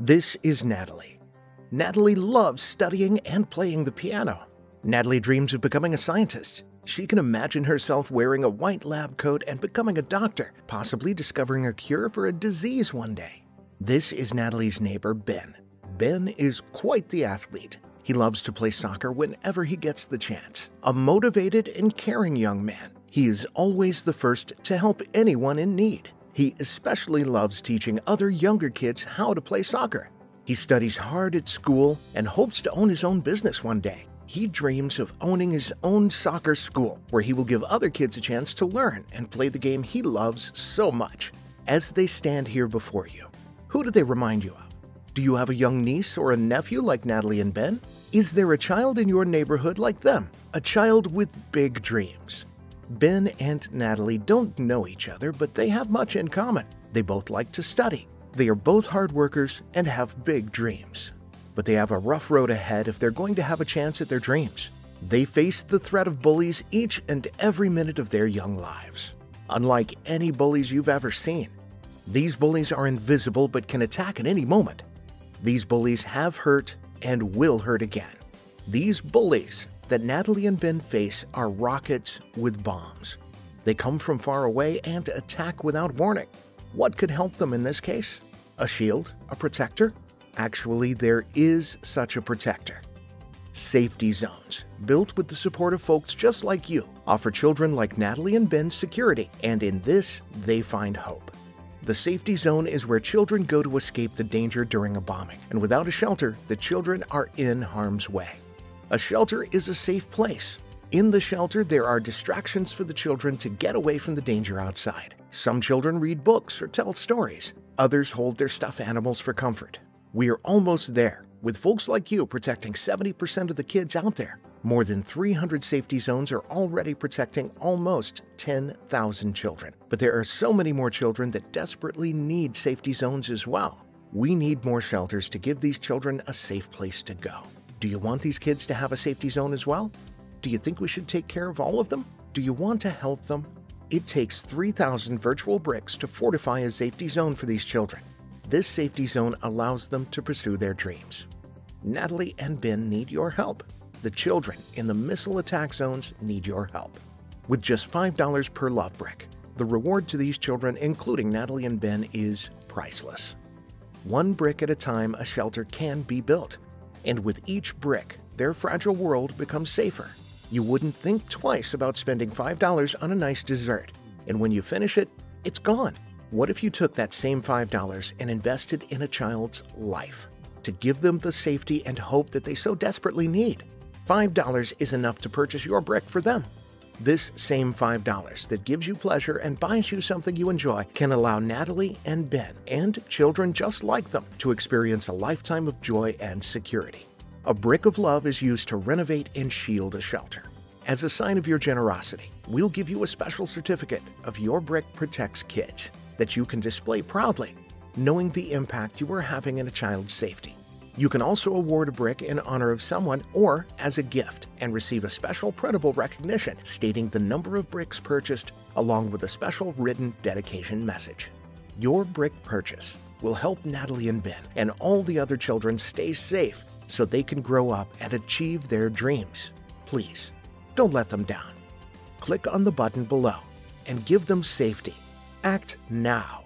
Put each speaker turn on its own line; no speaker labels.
This is Natalie. Natalie loves studying and playing the piano. Natalie dreams of becoming a scientist. She can imagine herself wearing a white lab coat and becoming a doctor, possibly discovering a cure for a disease one day. This is Natalie's neighbor, Ben. Ben is quite the athlete. He loves to play soccer whenever he gets the chance. A motivated and caring young man, he is always the first to help anyone in need. He especially loves teaching other younger kids how to play soccer. He studies hard at school and hopes to own his own business one day. He dreams of owning his own soccer school where he will give other kids a chance to learn and play the game he loves so much. As they stand here before you, who do they remind you of? Do you have a young niece or a nephew like Natalie and Ben? Is there a child in your neighborhood like them? A child with big dreams? Ben and Natalie don't know each other, but they have much in common. They both like to study. They are both hard workers and have big dreams. But they have a rough road ahead if they're going to have a chance at their dreams. They face the threat of bullies each and every minute of their young lives. Unlike any bullies you've ever seen, these bullies are invisible but can attack at any moment. These bullies have hurt and will hurt again. These bullies that Natalie and Ben face are rockets with bombs. They come from far away and attack without warning. What could help them in this case? A shield? A protector? Actually, there is such a protector. Safety zones, built with the support of folks just like you, offer children like Natalie and Ben security, and in this, they find hope. The safety zone is where children go to escape the danger during a bombing, and without a shelter, the children are in harm's way. A shelter is a safe place. In the shelter, there are distractions for the children to get away from the danger outside. Some children read books or tell stories. Others hold their stuffed animals for comfort. We are almost there, with folks like you protecting 70% of the kids out there. More than 300 safety zones are already protecting almost 10,000 children. But there are so many more children that desperately need safety zones as well. We need more shelters to give these children a safe place to go. Do you want these kids to have a safety zone as well? Do you think we should take care of all of them? Do you want to help them? It takes 3,000 virtual bricks to fortify a safety zone for these children. This safety zone allows them to pursue their dreams. Natalie and Ben need your help. The children in the missile attack zones need your help. With just $5 per love brick, the reward to these children, including Natalie and Ben, is priceless. One brick at a time, a shelter can be built. And with each brick, their fragile world becomes safer. You wouldn't think twice about spending $5 on a nice dessert. And when you finish it, it's gone. What if you took that same $5 and invested in a child's life to give them the safety and hope that they so desperately need? $5 is enough to purchase your brick for them. This same $5 that gives you pleasure and buys you something you enjoy can allow Natalie and Ben and children just like them to experience a lifetime of joy and security. A brick of love is used to renovate and shield a shelter. As a sign of your generosity, we'll give you a special certificate of Your Brick Protects Kids that you can display proudly, knowing the impact you are having in a child's safety. You can also award a brick in honor of someone or as a gift and receive a special printable recognition stating the number of bricks purchased along with a special written dedication message. Your brick purchase will help Natalie and Ben and all the other children stay safe so they can grow up and achieve their dreams. Please, don't let them down. Click on the button below and give them safety. Act now.